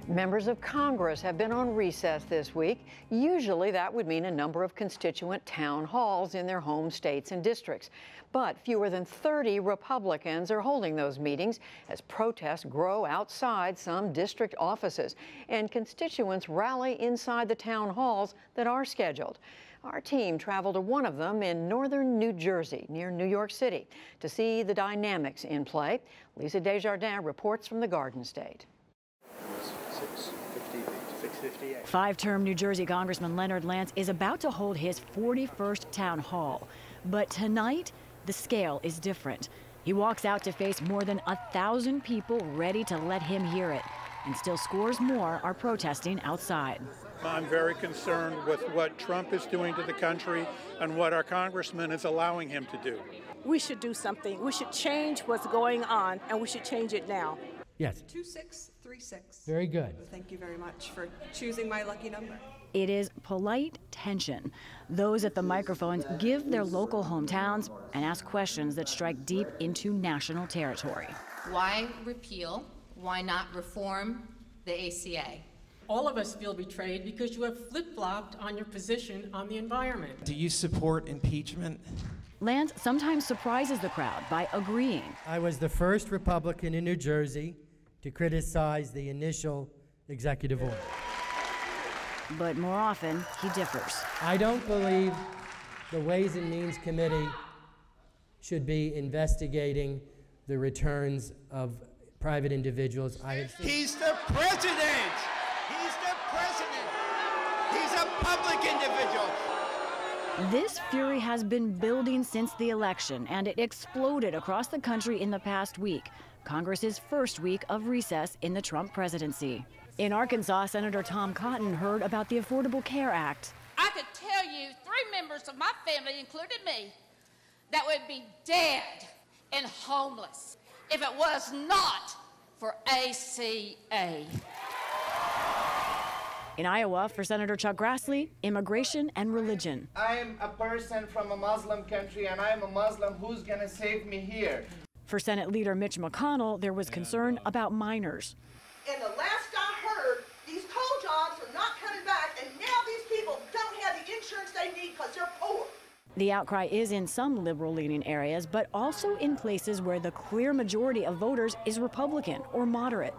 Members of Congress have been on recess this week. Usually that would mean a number of constituent town halls in their home states and districts. But fewer than 30 Republicans are holding those meetings as protests grow outside some district offices and constituents rally inside the town halls that are scheduled. Our team traveled to one of them in northern New Jersey, near New York City, to see the dynamics in play. Lisa Desjardins reports from the Garden State. Five-term New Jersey Congressman Leonard Lance is about to hold his 41st town hall. But tonight, the scale is different. He walks out to face more than 1,000 people ready to let him hear it. And still scores more are protesting outside. I'm very concerned with what Trump is doing to the country and what our congressman is allowing him to do. We should do something. We should change what's going on, and we should change it now. Yes. 2636. Very good. Thank you very much for choosing my lucky number. It is polite tension. Those at the microphones give their local hometowns and ask questions that strike deep into national territory. Why repeal? Why not reform the ACA? All of us feel betrayed because you have flip-flopped on your position on the environment. Do you support impeachment? Lance sometimes surprises the crowd by agreeing. I was the first Republican in New Jersey to criticize the initial executive order. But more often, he differs. I don't believe the Ways and Means Committee should be investigating the returns of private individuals. He's the president! He's the president! He's a public individual! This fury has been building since the election, and it exploded across the country in the past week, Congress's first week of recess in the Trump presidency. In Arkansas, Senator Tom Cotton heard about the Affordable Care Act. I could tell you 3 members of my family, including me, that would be dead and homeless if it was not for ACA. In Iowa, for Senator Chuck Grassley, immigration and religion. I am a person from a Muslim country, and I am a Muslim. Who's going to save me here? For Senate Leader Mitch McConnell, there was concern about minors. And the last I heard, these coal jobs are not coming back, and now these people don't have the insurance they need because they're poor. The outcry is in some liberal-leaning areas, but also in places where the clear majority of voters is Republican or moderate.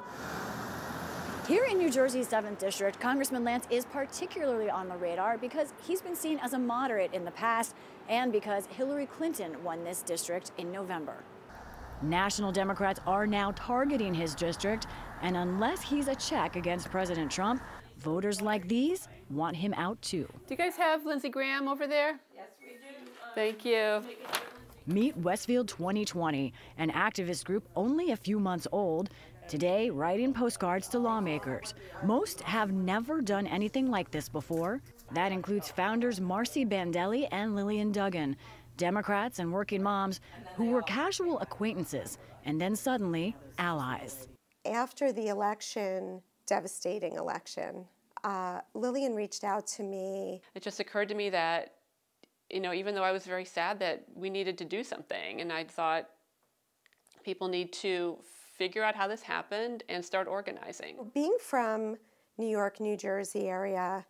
Here in New Jersey's 7th District, Congressman Lance is particularly on the radar because he's been seen as a moderate in the past and because Hillary Clinton won this district in November. National Democrats are now targeting his district, and unless he's a check against President Trump, voters like these want him out too. Do you guys have Lindsey Graham over there? Yes, we do. Thank you. Meet Westfield 2020, an activist group only a few months old, today writing postcards to lawmakers. Most have never done anything like this before. That includes founders Marcy Bandelli and Lillian Duggan, Democrats and working moms who were casual acquaintances and then suddenly allies. After the election, devastating election, Lillian reached out to me. It just occurred to me that, you know, even though I was very sad that we needed to do something, and I thought people need to figure out how this happened and start organizing. Being from New York, New Jersey area,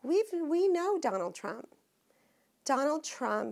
we know Donald Trump. Donald Trump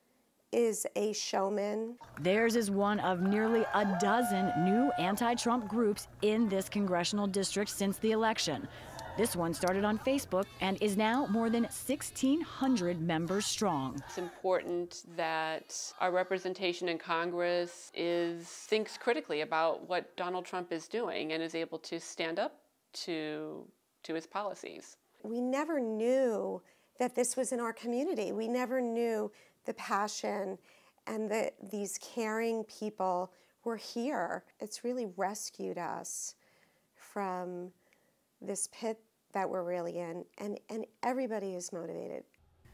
is a showman. Theirs is one of nearly a dozen new anti-Trump groups in this congressional district since the election. This one started on Facebook and is now more than 1,600 members strong. It's important that our representation in Congress thinks critically about what Donald Trump is doing and is able to stand up to his policies. We never knew that this was in our community. We never knew the passion and that these caring people were here. It's really rescued us from this pit that we're really in, and everybody is motivated.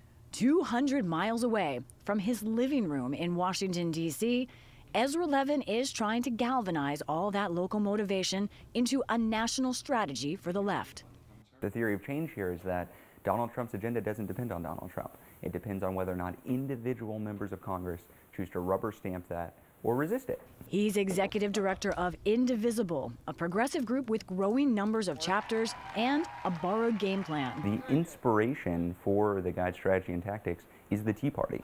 200 miles away from his living room in Washington, D.C., Ezra Levin is trying to galvanize all that local motivation into a national strategy for the left. The theory of change here is that Donald Trump's agenda doesn't depend on Donald Trump. It depends on whether or not individual members of Congress choose to rubber stamp that or resist it. He's executive director of Indivisible, a progressive group with growing numbers of chapters and a borrowed game plan. The inspiration for the Guide, Strategy, and Tactics is the Tea Party.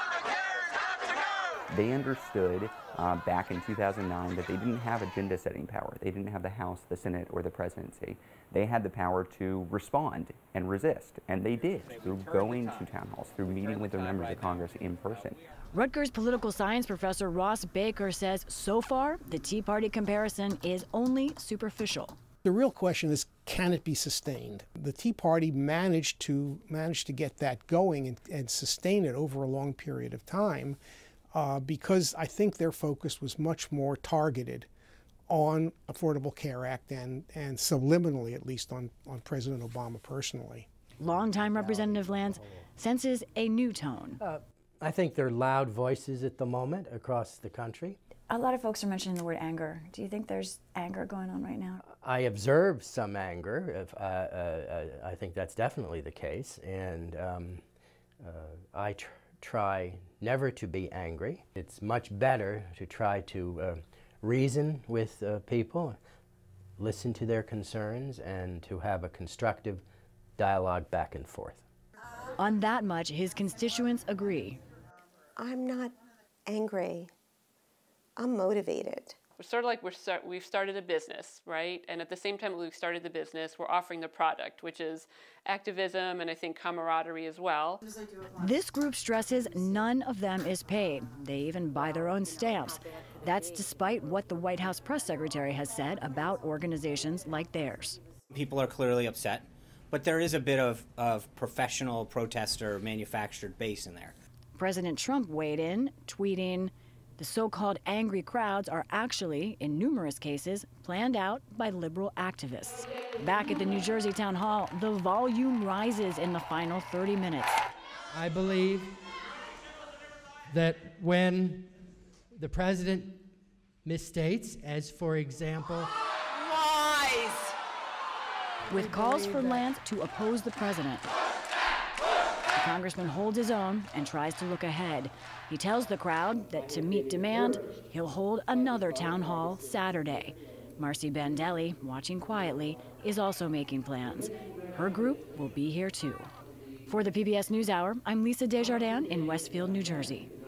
They understood back in 2009 that they didn't have agenda-setting power. They didn't have the House, the Senate, or the presidency. They had the power to respond and resist, and they did through going to town halls, through meeting with their members of Congress in person. Rutgers political science professor Ross Baker says so far the Tea Party comparison is only superficial. The real question is, can it be sustained? The Tea Party managed to get that going and sustain it over a long period of time because I think their focus was much more targeted on Affordable Care Act and subliminally, at least, on President Obama personally. Longtime Representative Lance senses a new tone. I think there are loud voices at the moment across the country. A lot of folks are mentioning the word anger. Do you think there's anger going on right now? I observe some anger. I think that's definitely the case, and I try never to be angry. It's much better to try to reason with people, listen to their concerns, and to have a constructive dialogue back and forth. On that much, his constituents agree. I'm not angry. I'm motivated. We're sort of like we've started a business, right? And at the same time we've started the business, we're offering the product, which is activism and I think camaraderie as well. This group stresses none of them is paid. They even buy their own stamps. That's despite what the White House press secretary has said about organizations like theirs. People are clearly upset, but there is a bit of professional protester manufactured base in there. President Trump weighed in, tweeting, "The so-called angry crowds are actually, in numerous cases, planned out by liberal activists." Back at the New Jersey Town Hall, the volume rises in the final 30 minutes. I believe that when the president misstates, as for example, Lies! With calls for Lance to oppose the president. The congressman holds his own and tries to look ahead. He tells the crowd that to meet demand, he'll hold another town hall Saturday. Marcy Bandelli, watching quietly, is also making plans. Her group will be here too. For the PBS NewsHour, I'm Lisa Desjardins in Westfield, New Jersey.